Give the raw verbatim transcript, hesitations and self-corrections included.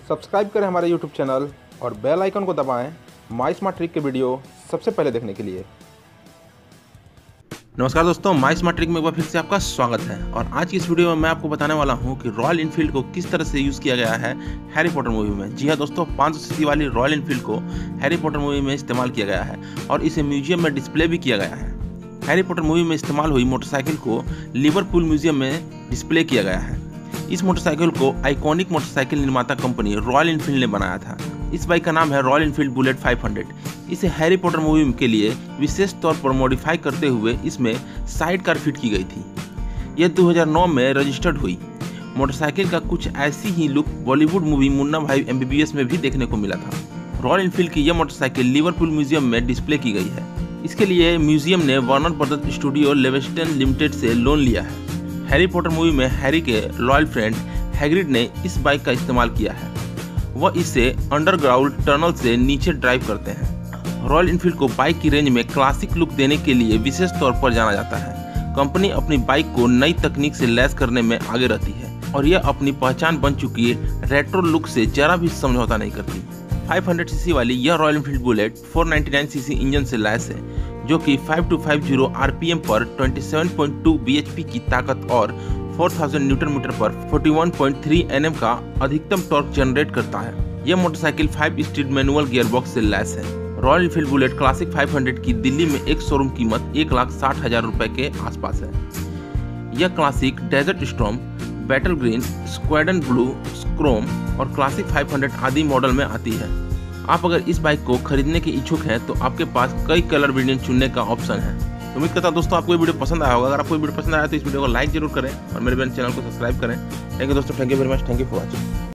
Subscribe करें हमारे YouTube channel और बेल आइकन को दबाएं माई स्मार्ट ट्रिक के वीडियो सबसे पहले देखने के लिए। नमस्कार दोस्तों, माई स्मार्ट ट्रिक में एक बार फिर से आपका स्वागत है। और आज की इस वीडियो में मैं आपको बताने वाला हूं कि रॉयल इनफील्ड को किस तरह से यूज़ किया गया है हैरी पॉटर मूवी में। जी हाँ दोस्तों, पाँच सौ सीसी वाली रॉयल इनफील्ड को हैरी पॉटर मूवी में इस्तेमाल किया गया है और इसे म्यूजियम में डिस्प्ले भी किया गया है। हैरी पॉटर मूवी में इस्तेमाल हुई मोटरसाइकिल को लिवरपूल म्यूजियम में डिस्प्ले किया गया है। इस मोटरसाइकिल को आइकॉनिक मोटरसाइकिल निर्माता कंपनी रॉयल इनफील्ड ने बनाया था। इस बाइक का नाम है Royal Enfield Bullet five hundred. इसे हैरी पॉटर मूवी के लिए विशेष तौर पर मॉडिफाई करते हुए इसमें साइड कार फिट की गई थी। यह दो हज़ार नौ में रजिस्टर्ड हुई। मोटरसाइकिल का कुछ ऐसी ही look Bollywood movie Munna Bhai M B B S में भी देखने को मिला था। रॉयल इनफील्ड की यह मोटरसाइकिल लिवरपूल म्यूजियम में डिस्प्ले की गई है। इसके लिए म्यूजियम ने Warner Brothers studio Leavesden limited से लोन लिया है। हैरी पॉटर मूवी में हैरी के लॉयल फ्रेंड हैग्रिड ने इस बाइक का इस्तेमाल किया है। वह इसे अंडरग्राउंड टनल से नीचे ड्राइव करते हैं। रॉयल इनफील्ड को बाइक की रेंज में क्लासिक लुक देने के लिए विशेष तौर पर जाना जाता है। कंपनी अपनी बाइक को नई तकनीक से लैस करने में आगे रहती है और यह अपनी पहचान बन चुकी रेट्रो लुक से जरा भी समझौता नहीं करती। पाँच सौ सीसी वाली यह रॉयल इनफील्ड बुलेट चार सौ निन्यानवे सीसी इंजन से लैस है, जो कि पाँच दो पाँच शून्य आरपीएम पर सत्ताईस पॉइंट दो बीएचपी की ताकत और चार हज़ार न्यूटन मीटर पर इकतालीस पॉइंट तीन एनएम का अधिकतम टॉर्क जनरेट करता है। यह motorcycle five speed manual gearbox से लैस है। रॉयल इनफील्ड बुलेट क्लासिक पाँच सौ की दिल्ली में एक शोरूम कीमत एक लाख साठ हजार रुपए के आसपास है। यह classic, desert storm, battle green, squadron blue, chrome और क्लासिक पाँच सौ आदि मॉडल में आती है। आप अगर इस बाइक को खरीदने के इच्छुक हैं तो आपके पास कई कलर वेरिएंट चुनने का ऑप्शन है। तो उम्मीद करता हूं दोस्तों आपको ये वीडियो पसंद आया होगा। अगर आपको ये वीडियो पसंद आया तो इस वीडियो को लाइक जरूर करें और मेरे चैनल को सब्सक्राइब करें। थैंक यू दोस्तों, thank you very much, thank you for watching.